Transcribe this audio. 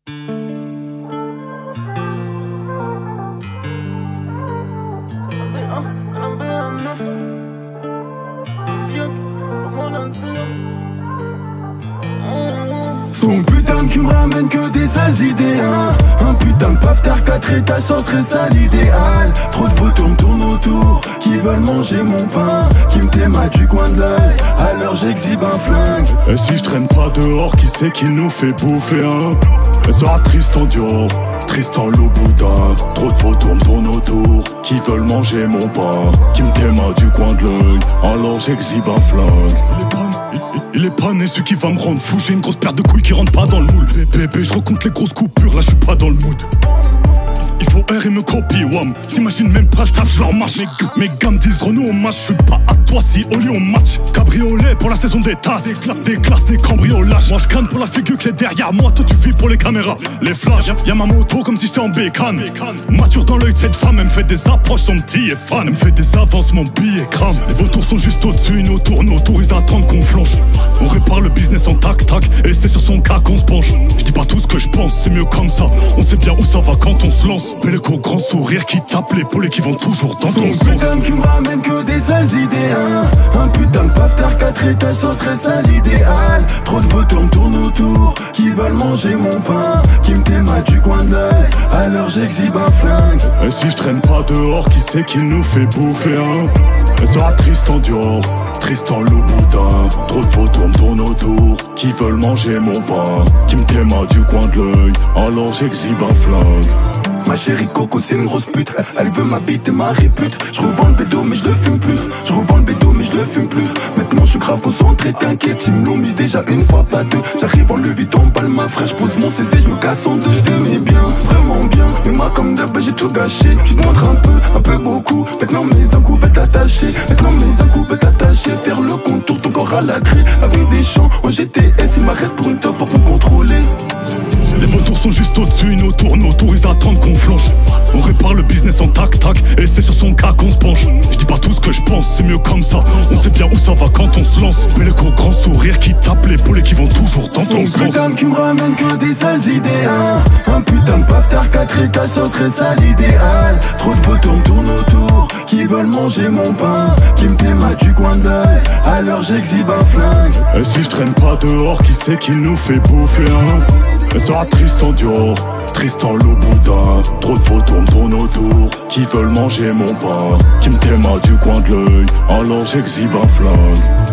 Son putain que tu me ramènes que des sales idées, hein. Un putain de paf-tard 4 étages, ça serait ça l'idéal. Trop de photos me tournent autour, qui veulent manger mon pain, qui me tématent du coin de l'œil, alors j'exhibe un flingue. Et si je traîne pas dehors, qui c'est qui nous fait bouffer, hein? Elle sera Tristan Dior, Tristan Louboutin. Trop de photos me tournent autour, qui veulent manger mon pain, qui me tématent du coin de l'œil, alors j'exhibe un flingue. Il est pas né celui qui va me rendre fou. J'ai une grosse paire de couilles qui rentre pas dans le moule. Bébé, je recompte les grosses coupures, là je suis pas dans le mood. Il faut R et me copie, wam. T'imagines même pas, je leur mâche. Mes gars me disent Renault au match, je suis pas à toi si au lieu on match. Cabriolet pour la saison des tasses, des classes, des cambriolages. Moi je canne pour la figure qui est derrière moi, toi tu vis pour les caméras. Les flashs, y'a ma moto comme si j'étais en bécane. Mature dans l'œil de cette femme, elle me fait des approches, son petit est fan. Elle me fait des avances, mon billet crame. Les vautours sont juste au-dessus, nos tours, ils attendent qu'on flanche. On répare le business en tac-tac, et c'est sur son cas qu'on se penche. Je dis pas tout ce que je pense, c'est mieux comme ça. On sait bien où ça va quand on se lance. Mais le grand sourire qui tape l'épaule et qui vont toujours dans ton sens. Son putain que tu me ramènes que des sales idées, hein. Un putain de paf-tard 4 étages, ça serait ça l'idéal. Trop de photos me tournent autour, qui veulent manger mon pain, qui me tématent du coin de l'œil, alors j'exhibe un flingue. Et si je traîne pas dehors, qui c'est qui nous fait bouffer, hein? Elle sera Tristan Dior, Tristan Louboutin. Trop de photos me tournent autour, qui veulent manger mon pain, qui me tématent du coin de l'œil, alors j'exhibe un flingue. Ma chérie Coco c'est une grosse pute, elle veut ma bite et ma répute. Je revends le bédo mais je le fume plus, je revends le bédo mais je le fume plus. Maintenant je suis grave concentré, t'inquiète, ils me l'ont mise déjà une fois pas deux. J'arrive en Louis Vuitton, palma frère, je pose mon CC, je me casse en deux. Je t'aimais bien, vraiment bien, mais moi comme d'hab j'ai tout gâché. Tu te montres un peu beaucoup, maintenant mes incoupettes attachées. Maintenant mes incoupettes attachées, faire le contour, ton corps à la craie. Avec des champs en GTS, ils m'arrêtent pour une teuf pour me contrôler. Les vautours sont juste au-dessus, nos tours, ils attendent qu'on flanche. On répare le business en tac-tac, et c'est sur son cas qu'on se penche. Je dis pas tout ce que je pense, c'est mieux comme ça. On sait bien où ça va quand on se lance. Mais le grand sourire qui tape l'épaule et qui vont toujours dans ton sens. Son putain que tu me ramènes que des sales idées, hein. Un putain de paf-tard 4 étages, ça serait ça l'idéal. Trop de photos me tournent autour, qui veulent manger mon pain, qui me tématent du coin de l'œil, alors j'exhibe un flingue. Et si je traîne pas dehors, qui c'est qui nous fait bouffer, hein? Elle sera Tristan Dior, Tristan Louboutin. Trop de photos me tournent autour, qui veulent manger mon pain, qui me tématent du coin de l'œil, alors j'exhibe un flingue.